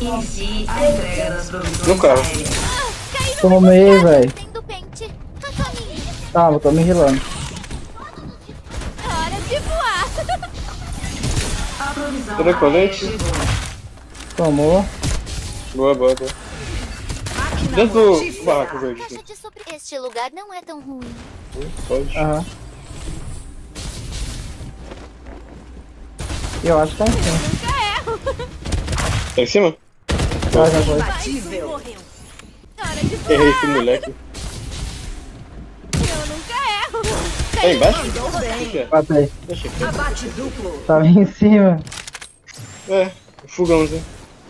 Inicie a entrega das provisões No carro. aéreas. Tomei, velho. Tem do pente. A caminho. Calma, tô me healando. Hora de voar. A provisão Tudo aérea colete? chegou. Tomou. Boa, boa, boa. Máquina Dentro do mortífera. barraco verde. Caixa de sobre... Este lugar não é tão ruim. Pode. Aham. Eu acho que tá em cima. Nunca erro. Tá em cima? Vai, já foi. Imbatível. Morreu. Hora de voar. Errei esse moleque. Eu nunca erro. Tá embaixo? Mandou bem. O que é? Matei. Deixa aqui. Abate duplo. Tava em cima. É, fogãozinho.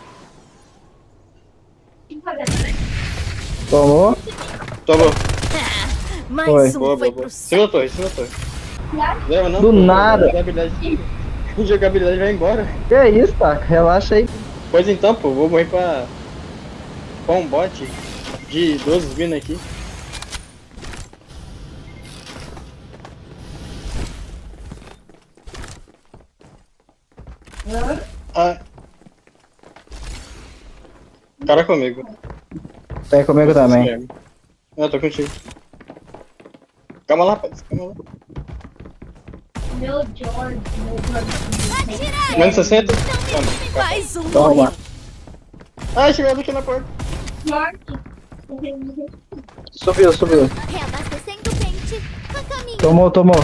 Tomou. Tomou. Mais Foi. um Boa, foi boa, boa. pro Cima da torre, cima da torre. Leva não. Do pô, nada. Jogabilidade. Jogabilidade vai embora. Que isso, tá? Relaxa aí. Pois então, pô, vou morrer pra um bot de 12 vindo aqui. Ah. Cara comigo. Tá comigo também. Eu tô contigo. Calma lá, rapaz. Calma lá. Menos 60? Calma. Mais um Toma. morreu. Ah, chegou aqui na porta. Subiu, subiu. Reabastecendo o pente. A caminho. Tomou.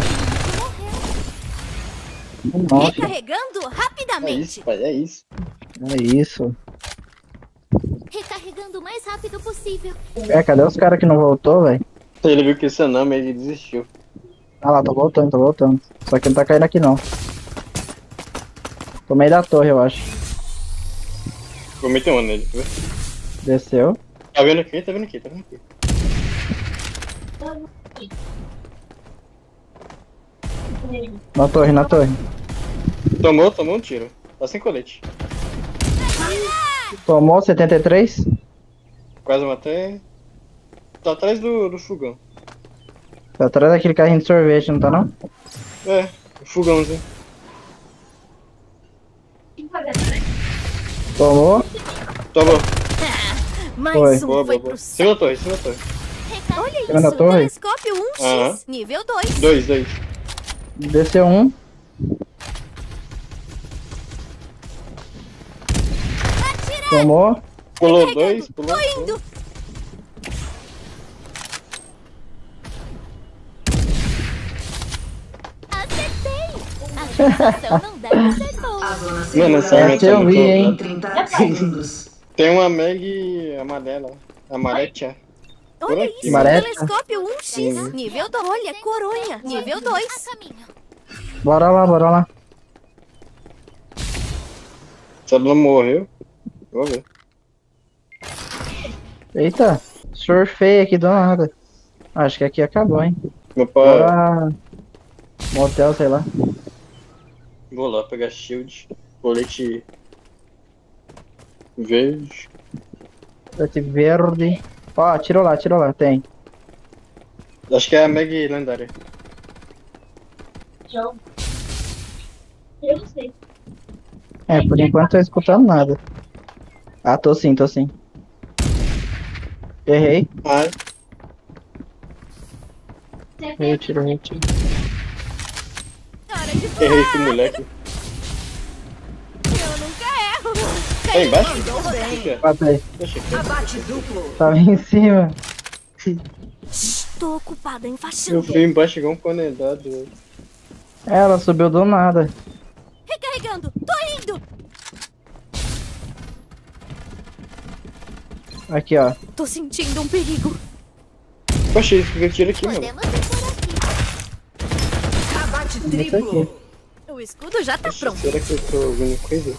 Morreu. Nossa, Recarregando É rapidamente. isso, pai, é isso. é isso. Recarregando o mais rápido possível. É, cadê os caras que não voltou, velho? Ele viu que isso não, mas ele desistiu. Ah lá, tô voltando. Só que não tá caindo aqui não. Tomei da torre, eu acho. Vou meter uma nele, viu? Desceu. Tá vendo aqui, tá vendo aqui, tá vendo aqui. Na torre. Tomou um tiro. Tá sem colete. Tomou 73. Quase matei. Tá atrás do fogão. Tá atrás daquele carrinho de sorvete, não tá não? É, o fogãozinho. Tomou. Tomou. Mais um Boa, foi boa, boa. pro Cima da torre, cima da torre. Olha Cima da isso, torre? telescópio 1x, Aham. nível 2. Dois. Desceu um. Tomou. Pulou dois, pulou. Tô indo. Acertei. A sensação não deve ser boa. A zona Mano, segura essa arma Essa eu tá vi, hein? muito... 30 segundos. Tem uma Meg amarela. Amaretia. Olha aqui, isso, Maré? telescópio 1x, nível 2. Olha, coronha, nível 2. A caminho. Bora lá. Se ela não morreu, vou ver. Eita. Surfei aqui do nada. Acho que aqui acabou, hein? Meu pai, Bora. Motel, sei lá. vou lá pegar shield. Colete verde. Colete verde. Ó, tirou lá, tem. Acho que é a Meg lendária. É, por enquanto tô escutando nada. Ah, tô sim. Errei. Ah, Errei, tiro. Hora de voar. errei esse moleque. Eu nunca erro. Tá embaixo? Mandou O que bem. é? Matei. Deixa aqui. Abate duplo. Tava em cima. Tô ocupada Eu enfaixando. fui embaixo igual um condenado. velho. Ela subiu do nada. Recarregando. Tô indo. Aqui, ó. Tô sentindo um perigo. Poxa, ele tira aqui, mano. Podemos ir por aqui. Abate Isso triplo. aqui. O escudo já tá Poxa, pronto. será que eu tô ouvindo coisas?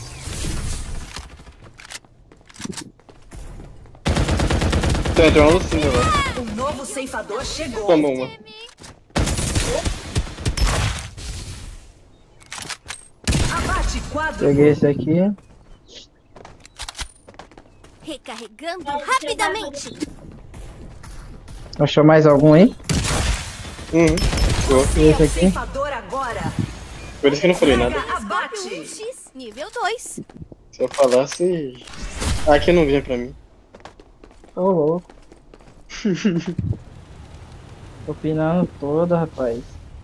Então entrou uma Lucina lá. Um novo ceifador chegou. Toma uma. Abate quadro. Peguei esse aqui. Recarregando rapidamente. Achou mais algum aí? Boa. Você é Esse o aqui? ceifador agora. Por isso que eu não falei nada. Abate. 1x, nível 2. Se eu falasse. Aqui não vinha pra mim. Ô, louco. Tô pinando toda, rapaz.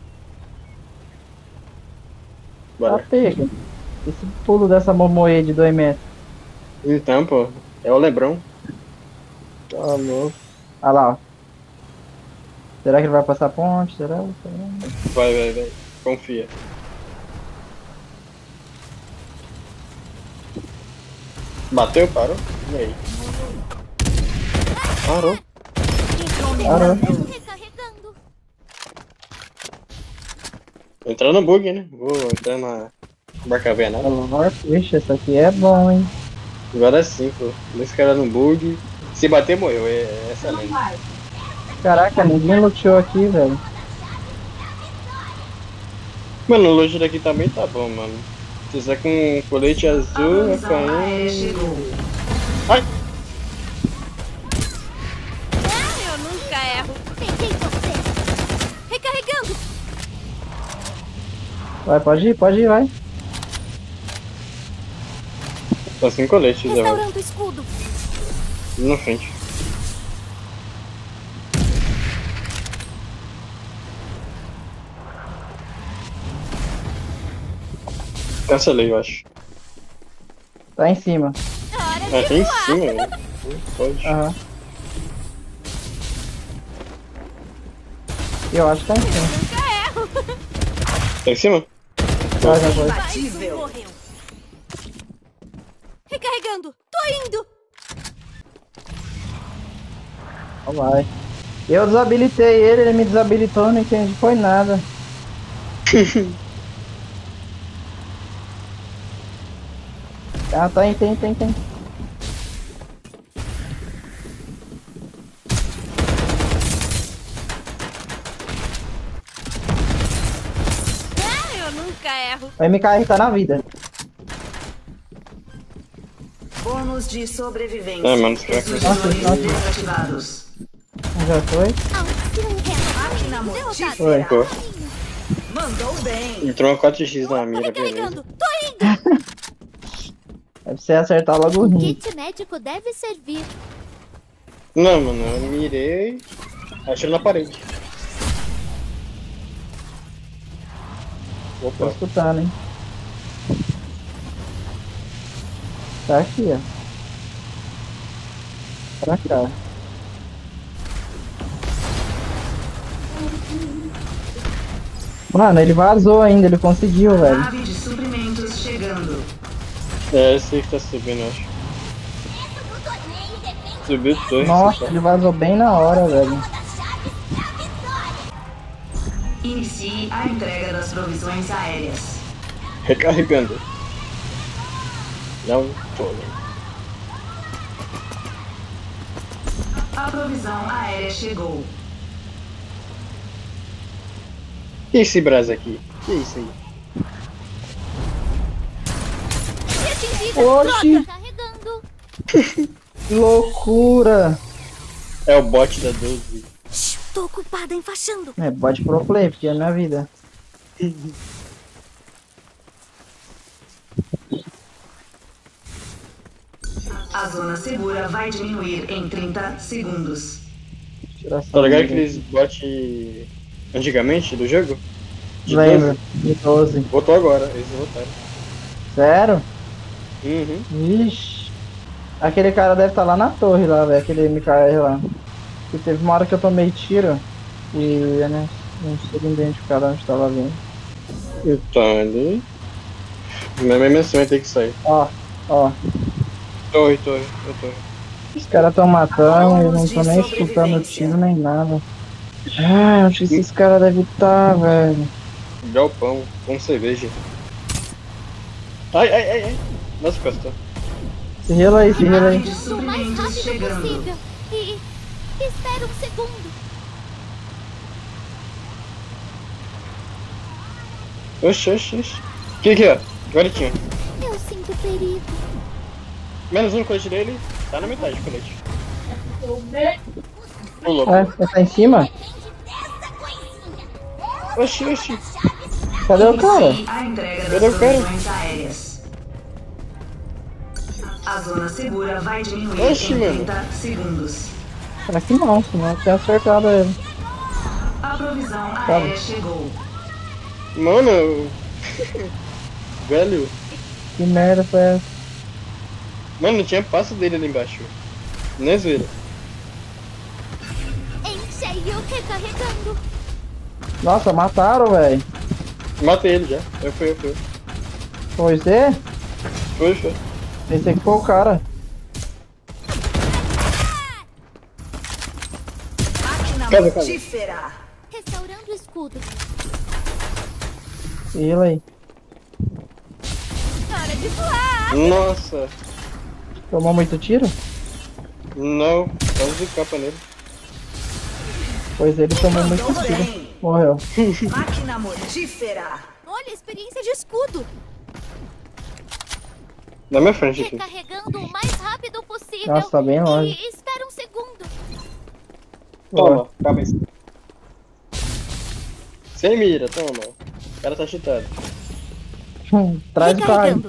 Tá Bora. pega. Esse pulo dessa momoê de 2 metros. Então, pô. É o Lebrão. Tá louco. Olha lá, ó. Será que ele vai passar a ponte? Será? Vai. Confia. Bateu, parou? E aí? Parou. Parou. Recarregando. Entrar no bug, né? Vou entrar na barca venada. Vixe, essa aqui é bom, hein? Agora sim, pô. Esse cara no bug. Se bater, morreu. É excelente. Caraca, ninguém luteou aqui, velho. Mano, o loot daqui também tá bom, mano. Se você com colete A azul, é provisão aérea caindo. chegou. Ai! Eu nunca erro. Peguei você. Recarregando. Vai, pode ir, vai. Tá sem colete, Zé. Restaurando o escudo. Na frente. Cancelei, eu acho. Tá em cima. Hora Ah, de tem em voar. cima, velho. Pode. Aham. Eu acho que tá em cima. Nunca erro. Tá em cima? Vai, já foi. Mais um Imbatível. morreu. Recarregando. Tô indo. Ó, vai. Eu desabilitei ele me desabilitou, não entendi, foi nada. Ah, tem. Eu nunca erro. O MKR tá na vida. Bônus de sobrevivência. É, mano, será que- Extintores Nossa. desativados. Já foi? Auxílio Máquina reto. mortífera. Pô, Mandou bem. entrou uma 4x na mira, Recarregando. beleza. Tô indo. É pra você acertar logo o O rim. kit médico deve servir. Não, mano, eu mirei. Atirei na parede. Tô Opa, escutando, hein? Tá aqui, ó. Pra cá. Mano, ele vazou ainda, ele conseguiu, velho. Nave de suprimentos chegando. é esse aí que tá subindo, eu acho. Subiu dois. Nossa, ele vazou bem na hora, velho. Inicie a entrega das provisões aéreas. Recarregando. Não tô, né? A provisão aérea chegou. Que esse brasa aqui? Que isso aí? Atingida. Oxi. Troca. Carregando. Que loucura! É o bot da 12. Shhh, tô ocupada enfaixando. É, bot pro play, porque é minha vida. A zona segura vai diminuir em 30 segundos. Tirar essa Tá ligado vida. aqueles bot antigamente do jogo? De Lembro, 12? de 12. Voltou agora, eles voltaram. Sério? Uhum. Vixe. Aquele cara deve estar lá na torre lá, velho. Aquele MKR lá. Porque teve uma hora que eu tomei tiro e eu não sei identificar de onde tava vindo. Então ali. Mas mesmo assim vai ter que sair. Ó. Torre. Os caras tão matando e eu não tô nem escutando tiro nem nada. Ah, onde esses caras devem estar, velho. Galpão, com cerveja. Ai. Nossa, costou. Se rela aí. Nave de O mais suprimentos rápido chegando. possível. E espera um segundo. Oxi. Que é? Agora tinha. Eu sinto perigo. Menos um colete dele, tá na metade do colete. Pulou. É, tá em cima? Oxi. Cadê o cara? Inicie a entrega Cadê das o cara? provisões aéreas. A zona segura vai diminuir Oxi, em mano. 30 segundos. Será que não, senão eu tinha acertado ele. A provisão aérea chegou. Mano. Velho. Que merda foi essa? Mano, não tinha passo dele ali embaixo. Não é zoeira. Em cheio, recarregando. Nossa, mataram, velho. Matei ele já. Eu fui. Foi você? Foi. Esse aqui foi o cara. Máquina Casa. mortífera. Restaurando o escudo. E ele aí. Hora de voar. Nossa. Tomou muito tiro? Não. Quase de capa nele. Pois ele tomou muito Mandou tiro. bem. Morreu. Máquina mortífera. Olha a experiência de escudo. Na minha frente aqui. Recarregando o mais rápido possível. Nossa, tá bem longe. E espera um segundo. Toma, cabeça. Sem mira, toma. O cara tá cheatado. Traz o carro. Recarregando.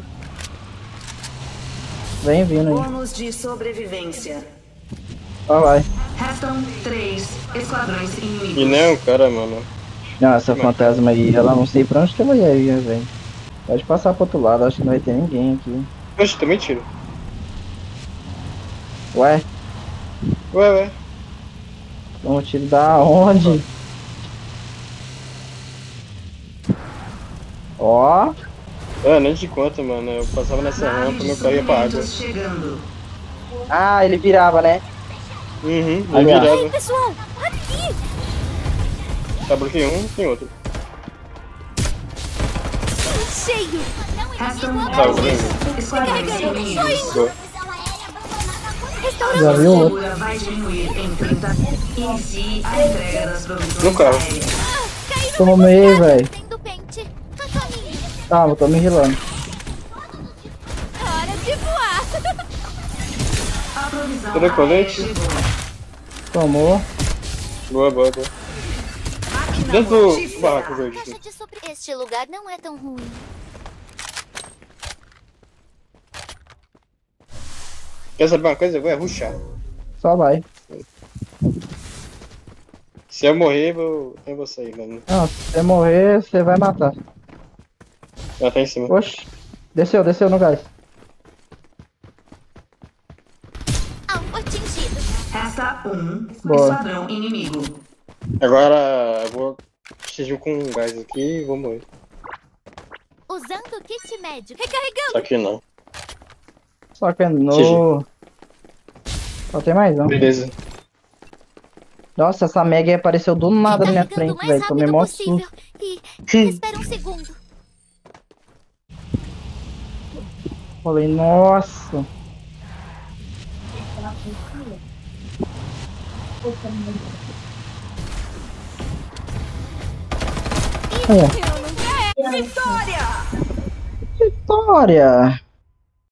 Vem vindo aí. Bônus de sobrevivência. Ó, vai. Restam 3 esquadrões inimigos. E não, o cara, mano. Não, essa fantasma aí, ela não sei pra onde que ela ia ir, velho. Pode passar pro outro lado, acho que não vai ter ninguém aqui. Oxe, também tiro. Ué, Ué. um tiro da onde? Ó, Ah, nem de conta, mano. Eu passava nessa rampa, meu carro ia pra água. Suprimentos chegando. ah, ele virava, né? Uhum, Ali, eu ó. virava. Pessoal, aqui. Tá, bloqueei um, tem outro. Cheio. Restam Tá, 3 vendo? esquadrões inimigos. Boa. Restaurando Já A viu zona outro? segura vai diminuir em 30. Inicie a entrega das provisões No carro. aéreas. Caí no Tomei, mercado. velho. Tem do pente. A caminho. Tá, eu tô me rilando. Hora de voar. A provisão Cadê o aérea colete? chegou. Tomou. Boa. Máquina Dentro do mortífera. barraco verde. Caixa de sobre... Este lugar não é tão ruim. Quer saber uma coisa? Eu vou rushar. Só vai. Se eu morrer, eu vou sair, mano. Não, se você morrer, você vai matar. Ela tá em cima. Oxi. Desceu no gás. Alvo atingido. Resta 1 Boa. esquadrão inimigo. Agora eu vou exigir com um gás aqui e vou morrer. Usando o kit médio. Recarregando. Só que não. Só que no... Só tem mais um. Beleza. Nossa, essa Meg apareceu do nada na minha Recarregando o frente, mais velho. Tomei rápido mó possível. susto. E espera um segundo. Falei, nossa. Eu nunca é. Vitória! Vitória!